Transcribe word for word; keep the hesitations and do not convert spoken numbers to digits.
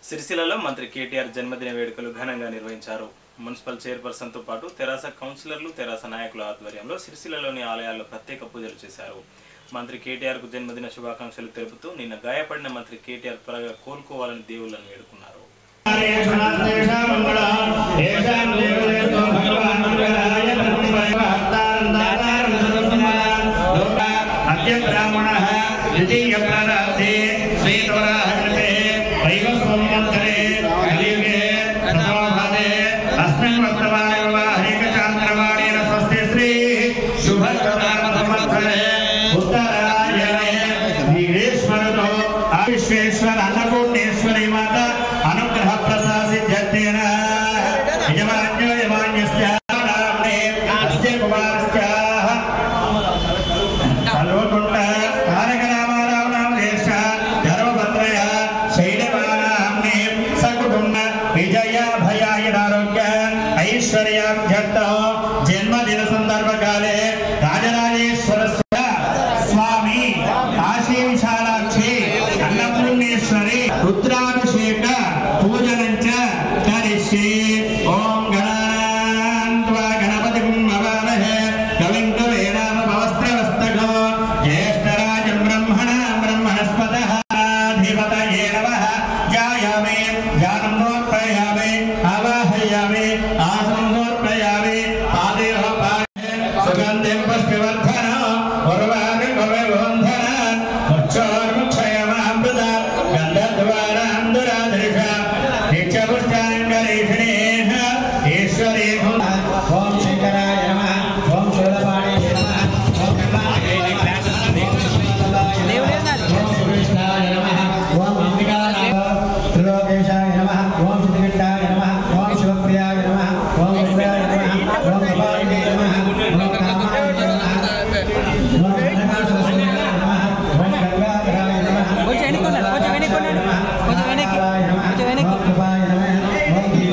సిరిసిల్లలో మంత్రి కేటీఆర్ జన్మదిన వేడుకలు ఘనంగా నిర్వహించారు. మున్సిపల్ చైర్పర్సన్ తో పాటు తెరాస కౌన్సిలర్లు, తెరాస నాయకుల ఆధ్వర్యంలో సిరిసిల్లలోని ఆలయాల్లో ప్రత్యేక పూజలు చేశారు. మంత్రి కేటీఆర్ కు జన్మదిన శుభాకాంక్షలు తెలుపుతూ నిన్న గాయపడిన మంత్రి కేటీఆర్ త్వరగా కోలుకోవాలని దేవుళ్లను వేడుకున్నారు. विश्वेश्वर अन्नपूर्णेश्वरी माता अनुग्रह प्रसादित्येन यजमान्यो यजमान्यस्य नाम्ने अस्य कुमारस्य सर्वकुण्ड तारकरामाराव नामदेश धर्मभद्रय शैलवानाम्ने सकुटुम्ब विजय भयायुरारोग्य ऐश्वर्याभ्यर्थ जन्मदिन संदर्भकाले राजराजेश्वर स्वामी काशी विशालाक्षी अन्नपूर्णेश्वरी रुद्राभिषेक पूजनञ्च करिष्ये। ओम गणान्त्वा गणपतिं नमामहे कविं कवीनामवस्त्रवस्तको ज्येष्ठराजं ब्रह्मणा ब्रह्मणस्पतः धीमतये नमः। जायामि ज्ञानं समर्पयामि आवाहयामि आसनं समर्पयामि पादेव पादे सुगन्धिं पुष्पवर्धनं उर्वारुकं वन्दनं मुक्षोर्मुक्षयमामृता गन्धद्वारान्दुराधृषा नित्यपुष्टाङ्गरेषिणेः ईश्वरे ओम शंकराय नमः। ओम शूलपाणिये नमः। ओम कमलाय नमः। ओम कृष्णाय नमः। ओम अंबिकाय नमः। त्रिलोकेशाय